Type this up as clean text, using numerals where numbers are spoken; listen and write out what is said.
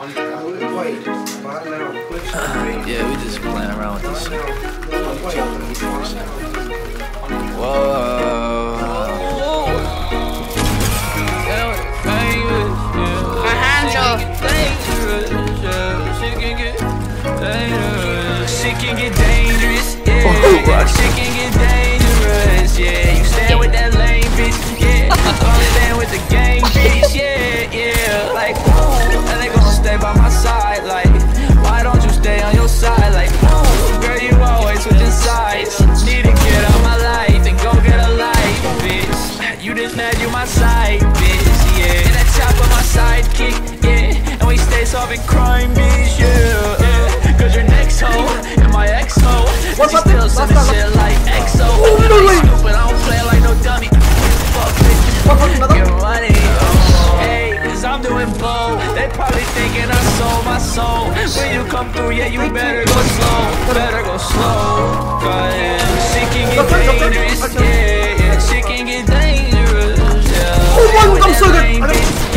Yeah, we just playing around with this shit. Whoa. My hands up. She can get dangerous, yeah. She can get dangerous, yeah. You stand with that lame bitch, yeah. Only stand with the gang bitch, yeah. Like, ooh, and they gon' stay by my side, like, why don't you stay on your side, like, ooh, girl, you always switching sides. Need to get out my life and go get a life, bitch. You just mad, you my side, bitch, yeah. And that chopper my sidekick, yeah. And we stay solving crime, bitch, yeah. Cause your next hoe and my ex-hoe, she still sending shit like EXO. Stupid, I don't play like no dummy. Fuck bitch, get money. Hey, cause I'm doing blow. They probably thinking I sold my soul. When you come through, yeah, you better go slow. Better go slow. Yeah. She can get dangerous, yeah. She can get dangerous, yeah.